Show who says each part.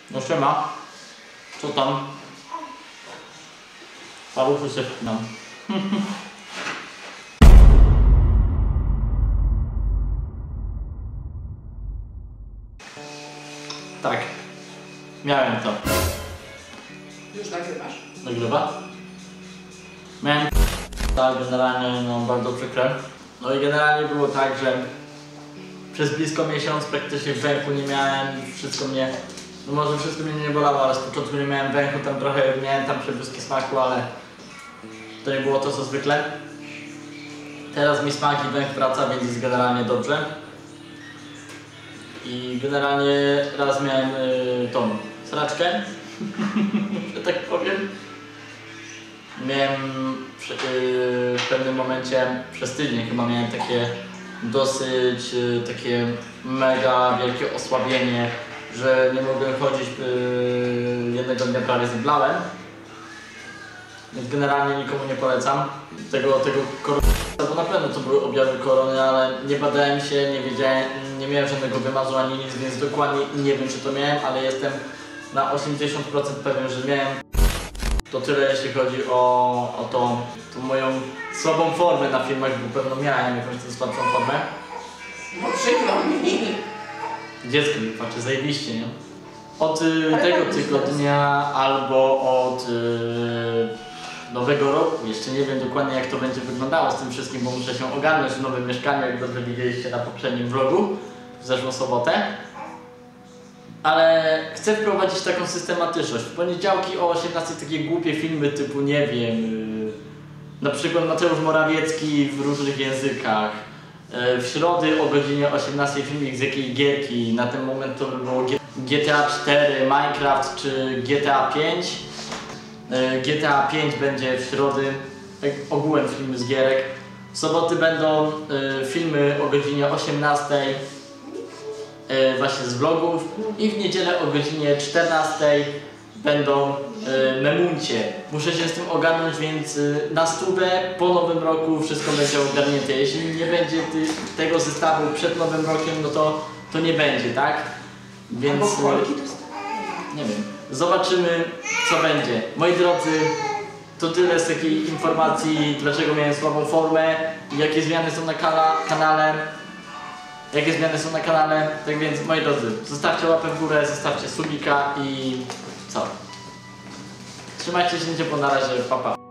Speaker 1: No siema. Co tam? Paluchy się wpinam. Tak. Miałem to.
Speaker 2: Już nagrywasz?
Speaker 1: Nagrywa? Miałem tak generalnie no bardzo przykre. No i generalnie było tak, że przez blisko miesiąc praktycznie węchu nie miałem, wszystko mnie, no może wszystko mnie nie bolało, ale z początku nie miałem węchu, tam trochę miałem tam przebłyski smaku, ale to nie było to co zwykle. Teraz mi smak i węch wraca, więc jest generalnie dobrze. I generalnie raz miałem tą sraczkę, że tak powiem. Miałem w pewnym momencie, przez tydzień chyba miałem takie dosyć takie mega wielkie osłabienie, że nie mogłem chodzić, jednego dnia prawie zemdlałem. Więc generalnie nikomu nie polecam tego korony, bo na pewno to były objawy korony, ale nie badałem się, nie wiedziałem, nie miałem żadnego wymazu ani nic, więc dokładnie nie wiem czy to miałem, ale jestem na 80% pewien, że miałem. To tyle jeśli chodzi o tą moją słabą formę na filmach, bo pewno miałem jakąś tą słabszą formę.
Speaker 2: No przykro mi.
Speaker 1: Dziecko mi patrzy zajebiście, nie? Od tego tygodnia albo od nowego roku, jeszcze nie wiem dokładnie jak to będzie wyglądało z tym wszystkim, bo muszę się ogarnąć w nowym mieszkaniu, jak dobrze widzieliście na poprzednim vlogu w zeszłą sobotę. Ale chcę wprowadzić taką systematyczność. W poniedziałki o 18 takie głupie filmy typu, nie wiem, na przykład Mateusz Morawiecki w różnych językach. W środy o godzinie 18 filmik z jakiej gierki, na ten moment to by było GTA 4, Minecraft czy GTA 5. GTA 5 będzie w środy, ogółem filmy z gierek. W soboty będą filmy o godzinie 18. Właśnie z vlogów i w niedzielę o godzinie 14 będą memuncie. Muszę się z tym ogarnąć, więc na stówę po nowym roku wszystko będzie ogarnięte. Jeśli nie będzie tego zestawu przed nowym rokiem, no to nie będzie, tak? Więc nie wiem. Zobaczymy co będzie. Moi drodzy, to tyle z takiej informacji, dlaczego miałem słabą formę i jakie zmiany są na kanale. Jakie zmiany są na kanale, tak więc moi drodzy, zostawcie łapę w górę, zostawcie subika i co? Trzymajcie się ciepło, na razie, pa pa.